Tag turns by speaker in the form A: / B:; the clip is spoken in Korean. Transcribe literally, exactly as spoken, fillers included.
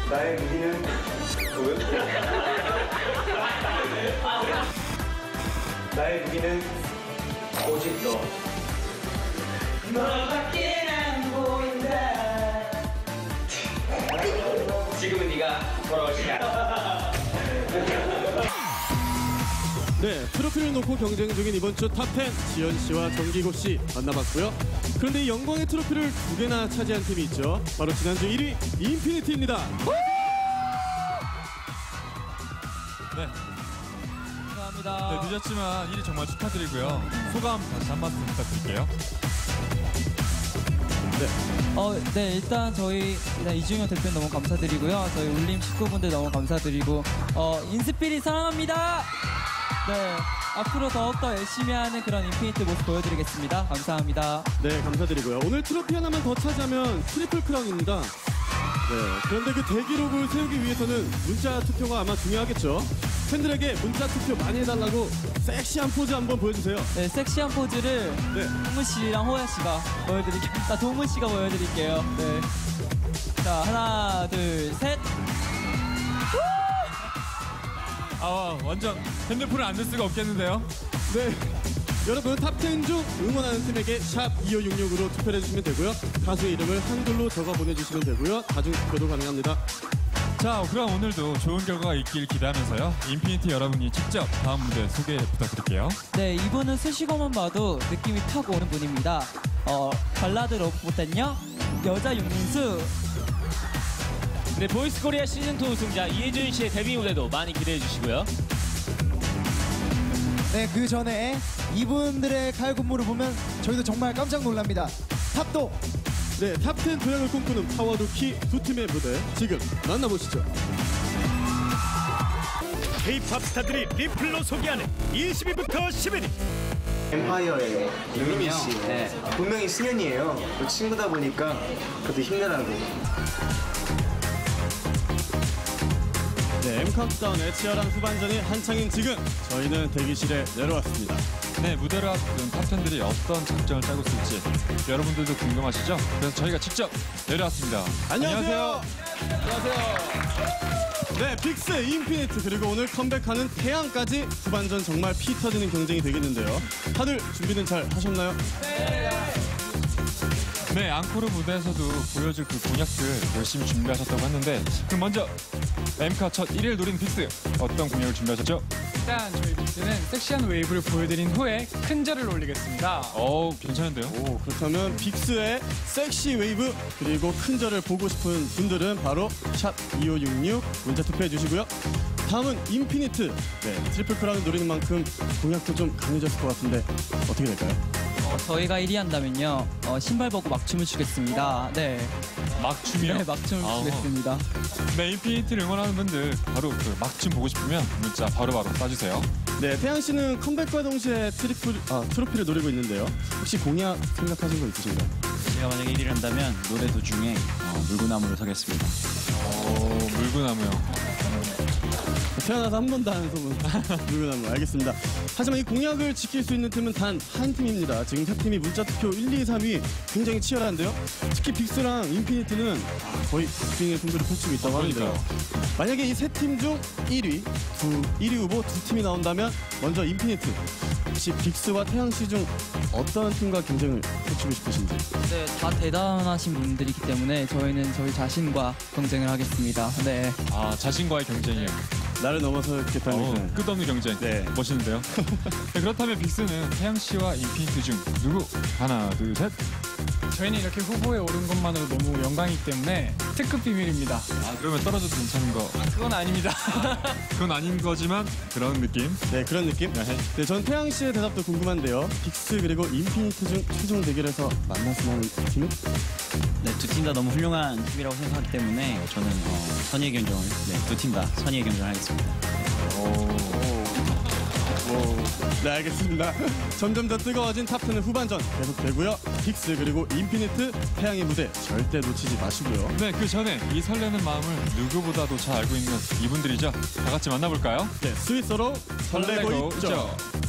A: 나의 무기는 뭐요? 나의 무기는 오직 너.
B: 너밖에 안 보인다. 지금은 네가 돌아올 시간.
C: 네, 트로피를 놓고 경쟁 중인 이번 주 탑텐 지현 씨와 정기고 씨 만나봤고요. 그런데 이 영광의 트로피를 두 개나 차지한 팀이 있죠. 바로 지난주 일 위 인피니티입니다.
D: 네.
E: 감사합니다.
D: 네, 늦었지만 일 위 정말 축하드리고요. 소감 다시 한 말씀 부탁드릴게요.
C: 네.
E: 어, 네, 일단 저희 일단 이중현 대표님 너무 감사드리고요. 저희 울림 식구분들 너무 감사드리고 어, 인스피릿 사랑합니다. 네, 앞으로 더욱더 열심히 하는 그런 인피니트 모습 보여드리겠습니다. 감사합니다.
C: 네, 감사드리고요. 오늘 트로피 하나만 더 차지하면 트리플 크라운입니다. 네, 그런데 그 대기록을 세우기 위해서는 문자 투표가 아마 중요하겠죠. 팬들에게 문자 투표 많이 해달라고 섹시한 포즈 한번 보여주세요.
E: 네, 섹시한 포즈를
C: 네.
E: 동문 씨랑 호야 씨가 보여드릴게요. 자, 동문 씨가 보여드릴게요. 네. 자, 하나, 둘, 셋.
D: 아, 완전 핸드폰을 안 들 수가 없겠는데요.
C: 네. 여러분 탑텐 중 응원하는 팀에게 샵 이오육육으로 투표를 해주시면 되고요. 가수의 이름을 한글로 적어 보내주시면 되고요. 다중 투표도 가능합니다.
D: 자, 그럼 오늘도 좋은 결과가 있길 기대하면서요. 인피니티 여러분이 직접 다음 무대 소개 부탁드릴게요.
E: 네, 이분은 수식어만 봐도 느낌이 탁 오는 분입니다. 어, 발라드 로봇은요, 여자 윤민수.
B: 네, 보이스 코리아 시즌 투 우승자 이혜준 씨의 데뷔 무대도 많이 기대해 주시고요.
F: 네, 그 전에 이분들의 칼군무를 보면 저희도 정말 깜짝 놀랍니다. 탑도!
C: 네, 탑텐 도약을 꿈꾸는 파워루키 두 팀의 무대 지금 만나보시죠.
G: K-팝 스타들이 리플로 소개하는 이십 위부터 십일 위.
A: 엠파이어의 유미 씨. 네. 분명히 승연이에요. 그 친구다 보니까 그래도 힘내라고.
C: 네, M카운트다운의 치열한 후반전이 한창인 지금 저희는 대기실에 내려왔습니다.
D: 네, 무대를 앞둔 탑텐들이 어떤 작전을 짜고 있을지 여러분들도 궁금하시죠? 그래서 저희가 직접 내려왔습니다.
C: 안녕하세요. 안녕하세요. 네, 빅스, 인피니트 그리고 오늘 컴백하는 태양까지 후반전 정말 피 터지는 경쟁이 되겠는데요. 다들 준비는 잘 하셨나요?
D: 네, 앙코르 무대에서도 보여줄 그 공약들 열심히 준비하셨다고 했는데 그럼 먼저 엠카 첫 일 위를 노린 빅스 어떤 공약을 준비하셨죠?
H: 일단 저희 빅스는 섹시한 웨이브를 보여드린 후에 큰 절을 올리겠습니다.
D: 어우, 괜찮은데요?
C: 오, 그렇다면 빅스의 섹시 웨이브 그리고 큰 절을 보고 싶은 분들은 바로 샵 이오육육 문자 투표해 주시고요. 다음은 인피니트. 네, 트리플 크라운 노리는 만큼 공약도 좀 강해졌을 것 같은데 어떻게 될까요?
E: 어, 저희가 일 위 한다면요, 어, 신발 벗고 막춤을 추겠습니다. 네.
D: 막춤이요?
E: 네, 막춤을
D: 아우.
E: 추겠습니다.
D: 네, 인피니티를 응원하는 분들 바로 그 막춤 보고 싶으면 문자 바로바로 쏴주세요.
C: 네, 태양 씨는 컴백과 동시에 트리플, 아, 트로피를 노리고 있는데요. 혹시 공약 생각하신 거 있으신가요?
I: 제가 만약에 일 위를 한다면 노래 도중에 어, 물구나무를 서겠습니다.
D: 오, 물구나무요.
C: 태어나서 한 번도 안 소문. 물구나무, 알겠습니다. 하지만 이 공약을 지킬 수 있는 팀은 단 한 팀입니다. 지금 세 팀이 문자 투표 일, 이, 삼 위 굉장히 치열한데요. 특히 빅스랑 인피니트는 거의 빅빙의 승부를 펼치고 있다고 하는데요. 만약에 이 세 팀 중 일 위, 두, 일 위 후보 두 팀이 나온다면 먼저 인피니트. 혹시 빅스와 태양 씨 중 어떤 팀과 경쟁을 펼치고 싶으신지?
E: 네, 다 대단하신 분들이기 때문에 저희는 저희 자신과 경쟁을 하겠습니다. 네.
D: 아, 자신과의 경쟁이요.
C: 나를 넘어서겠다는
D: 어,
C: 그
D: 끝없는 경쟁.
C: 네.
D: 멋있는데요. 네, 그렇다면 빅스는 태양 씨와 인피니트 중 누구? 하나, 둘, 셋.
H: 저희는 이렇게 후보에 오른 것만으로 너무 영광이기 때문에 특급 비밀입니다.
D: 아, 그러면 떨어져도 괜찮은 거.
H: 그건 아닙니다.
D: 그건 아닌 거지만 그런 느낌.
C: 네, 그런 느낌?
D: 네.
C: 네, 전 태양 씨의 대답도 궁금한데요. 빅스 그리고 인피니트 중 최종 대결에서 만났으면 하는 팀은?
I: 네, 두 팀 다 너무 훌륭한 팀이라고 생각하기 때문에 저는 어, 선의의 경쟁을 네, 두 팀 다 선의의 경쟁을 하겠습니다.
C: 오. 네, 알겠습니다. 점점 더 뜨거워진 탑텐의 후반전 계속되고요. 빅스 그리고 인피니트 태양의 무대 절대 놓치지 마시고요.
D: 네, 그 전에 이 설레는 마음을 누구보다도 잘 알고 있는 이분들이죠. 다 같이 만나볼까요?
C: 네, 스위스로 설레고,
D: 설레고
C: 있죠.
D: 있죠.